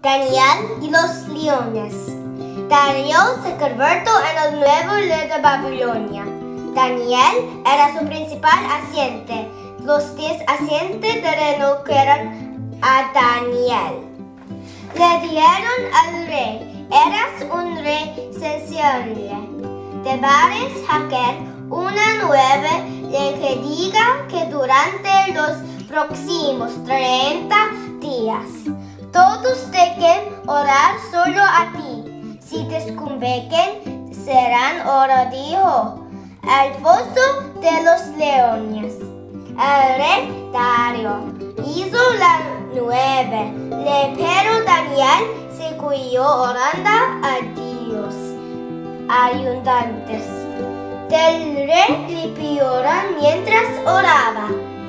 Daniel y los leones. Darío se convirtió en el nuevo rey de Babilonia. Daniel era su principal asiente. Los 10 asientos del reino eran a Daniel. Le dijeron al rey: eras un rey sensible. Debes hacer una nueva ley que diga que durante los próximos 30 días todos deben orar solo a ti. Si desconvoquen, serán oradios al foso de los leones. El rey Darío hizo la nueva ley, pero Daniel siguió orando a Dios. Ayudantes del rey le pidieron mientras oraba.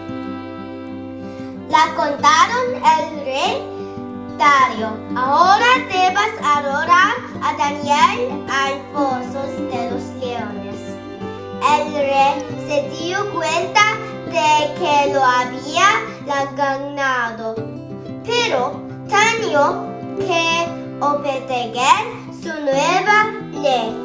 La contaron el rey Darío: ahora debes adorar a Daniel al foso de los leones. El rey se dio cuenta de que lo había ganado, pero tenía que obedecer su nueva ley.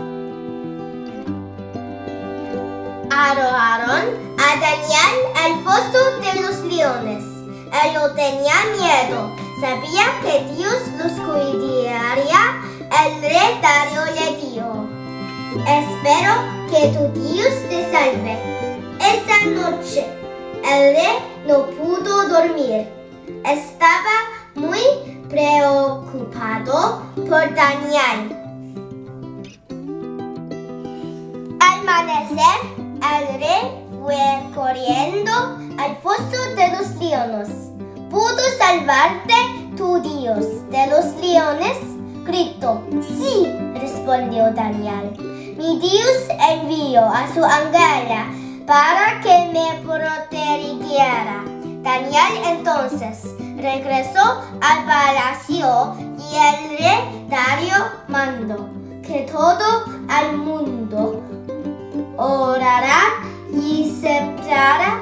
Adoraron a Daniel al foso de los leones. Él no tenía miedo. Sabía que Dios los cuidaría. El rey Darío le dijo: espero que tu Dios te salve. Esa noche el rey no pudo dormir. Estaba muy preocupado por Daniel. Al amanecer, el rey fue corriendo al foso de los leones. ¿Pudo salvarte tu Dios de los leones? Gritó. Sí, respondió Daniel. Mi Dios envió a su ángel para que me protegiera. Daniel entonces regresó al palacio y el rey Darío mandó que todo el mundo orara y celebrara